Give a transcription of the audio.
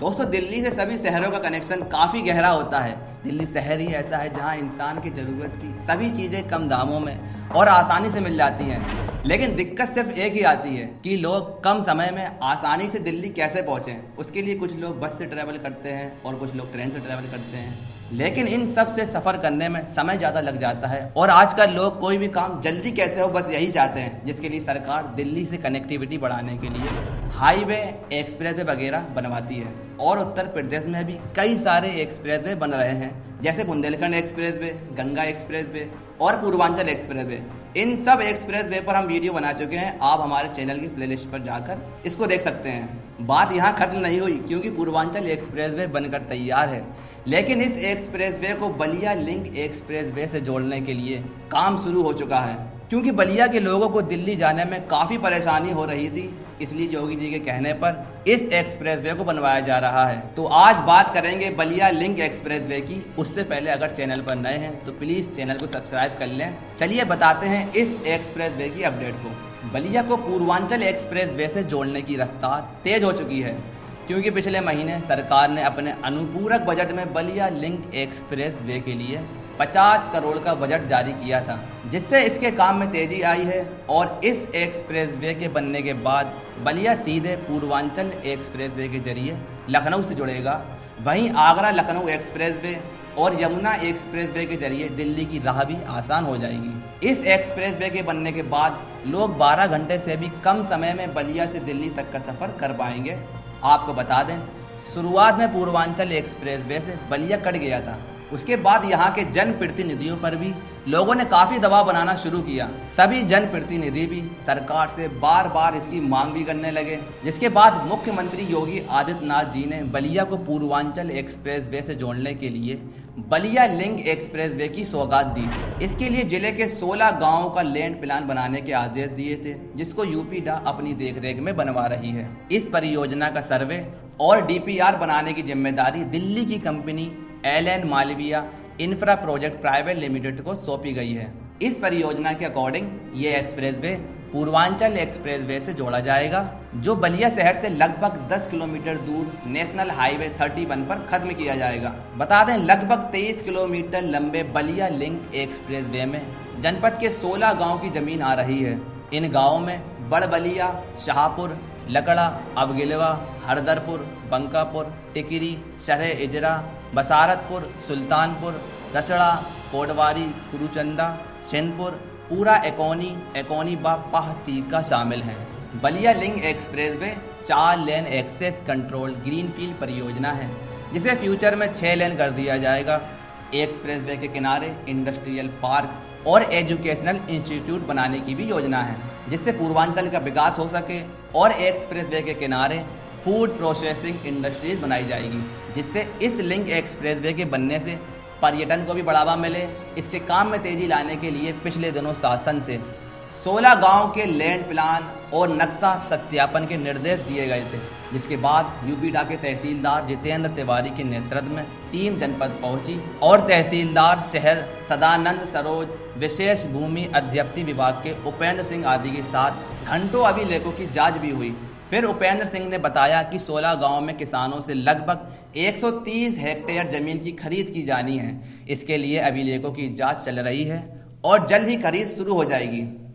दोस्तों, दिल्ली से सभी शहरों का कनेक्शन काफ़ी गहरा होता है। दिल्ली शहर ही ऐसा है जहां इंसान की ज़रूरत की सभी चीज़ें कम दामों में और आसानी से मिल जाती हैं। लेकिन दिक्कत सिर्फ एक ही आती है कि लोग कम समय में आसानी से दिल्ली कैसे पहुंचें। उसके लिए कुछ लोग बस से ट्रैवल करते हैं और कुछ लोग ट्रेन से ट्रैवल करते हैं, लेकिन इन सब से सफ़र करने में समय ज़्यादा लग जाता है। और आजकल लोग कोई भी काम जल्दी कैसे हो बस यही चाहते हैं, जिसके लिए सरकार दिल्ली से कनेक्टिविटी बढ़ाने के लिए हाईवे, एक्सप्रेस वे वगैरह बनवाती है। और उत्तर प्रदेश में भी कई सारे एक्सप्रेस वे बन रहे हैं, जैसे Bundelkhand expressway, Ganga expressway और पूर्वांचल एक्सप्रेस वे। इन सब एक्सप्रेस वे पर हम वीडियो बना चुके हैं। आप हमारे चैनल की प्लेलिस्ट पर जाकर इसको देख सकते हैं। बात यहाँ खत्म नहीं हुई, क्योंकि पूर्वांचल एक्सप्रेस वे बनकर तैयार है, लेकिन इस एक्सप्रेस वे को बलिया लिंक एक्सप्रेस वे से जोड़ने के लिए काम शुरू हो चुका है। क्योंकि बलिया के लोगों को दिल्ली जाने में काफ़ी परेशानी हो रही थी, इसलिए योगी जी के कहने पर इस एक्सप्रेस वे को बनवाया जा रहा है। तो आज बात करेंगे बलिया लिंक एक्सप्रेस वे की। उससे पहले अगर चैनल पर नए हैं तो प्लीज़ चैनल को सब्सक्राइब कर लें। चलिए बताते हैं इस एक्सप्रेस वे की अपडेट को। बलिया को पूर्वांचल एक्सप्रेस वे से जोड़ने की रफ्तार तेज हो चुकी है, क्योंकि पिछले महीने सरकार ने अपने अनुपूरक बजट में बलिया लिंक एक्सप्रेस वे के लिए 50 करोड़ का बजट जारी किया था, जिससे इसके काम में तेजी आई है। और इस एक्सप्रेस वे के बनने के बाद बलिया सीधे पूर्वांचल एक्सप्रेस वे के जरिए लखनऊ से जुड़ेगा। वहीं आगरा लखनऊ एक्सप्रेस वे और यमुना एक्सप्रेस वे के जरिए दिल्ली की राह भी आसान हो जाएगी। इस एक्सप्रेस वे के बनने के बाद लोग 12 घंटे से भी कम समय में बलिया से दिल्ली तक का सफ़र कर पाएंगे। आपको बता दें, शुरुआत में पूर्वांचल एक्सप्रेस वे से बलिया कट गया था। उसके बाद यहाँ के जनप्रतिनिधियों पर भी लोगों ने काफ़ी दबाव बनाना शुरू किया। सभी जनप्रतिनिधि भी सरकार से बार बार इसकी मांग भी करने लगे, जिसके बाद मुख्यमंत्री योगी आदित्यनाथ जी ने बलिया को पूर्वांचल एक्सप्रेस वे से जोड़ने के लिए बलिया लिंक एक्सप्रेस वे की सौगात दी। इसके लिए जिले के 16 गाँवों का लैंड प्लान बनाने के आदेश दिए थे, जिसको यूपीडा अपनी देखरेख में बनवा रही है। इस परियोजना का सर्वे और डीपीआर बनाने की जिम्मेदारी दिल्ली की company L N. Malviya infra project private limited को सौंपी गई है। इस परियोजना के अकॉर्डिंग ये expressway Purvanchal expressway से जोड़ा जाएगा, जो बलिया शहर से लगभग 10 किलोमीटर दूर नेशनल हाईवे 31 पर खत्म किया जाएगा। बता दें, लगभग 23 किलोमीटर लंबे बलिया लिंक एक्सप्रेस वे में जनपद के 16 गाँव की जमीन आ रही है। इन गाँवों में बड़बलिया, शाहपुर, लकड़ा, अबगिलवा, हरदरपुर, बंकापुर, टिकरी, शरह इजरा, बसारतपुर, सुल्तानपुर, रसड़ा, कोटवारी, कुरुचंदा, सेनपुर, पूरा एकौनी व पाहतीका शामिल हैं। Ballia link expressway 4 lane access control greenfield परियोजना है, जिसे फ्यूचर में 6 लेन कर दिया जाएगा। एक्सप्रेस वे के किनारे इंडस्ट्रियल पार्क और एजुकेशनल इंस्टीट्यूट बनाने की भी योजना है, जिससे पूर्वांचल का विकास हो सके। और एक्सप्रेस वे के किनारे फूड प्रोसेसिंग इंडस्ट्रीज बनाई जाएगी, जिससे इस लिंक एक्सप्रेस वे के बनने से पर्यटन को भी बढ़ावा मिले। इसके काम में तेजी लाने के लिए पिछले दिनों शासन से 16 गांव के लैंड प्लान और नक्शा सत्यापन के निर्देश दिए गए थे, जिसके बाद यूपीडा के तहसीलदार जितेंद्र तिवारी के नेतृत्व में टीम जनपद पहुंची और तहसीलदार शहर सदानंद सरोज, विशेष भूमि अध्यप्ति विभाग के उपेंद्र सिंह आदि के साथ घंटों अभिलेखों की जांच भी हुई। फिर उपेंद्र सिंह ने बताया कि 16 गांवों में किसानों से लगभग 130 हेक्टेयर जमीन की खरीद की जानी है। इसके लिए अभिलेखों की जांच चल रही है और जल्द ही खरीद शुरू हो जाएगी।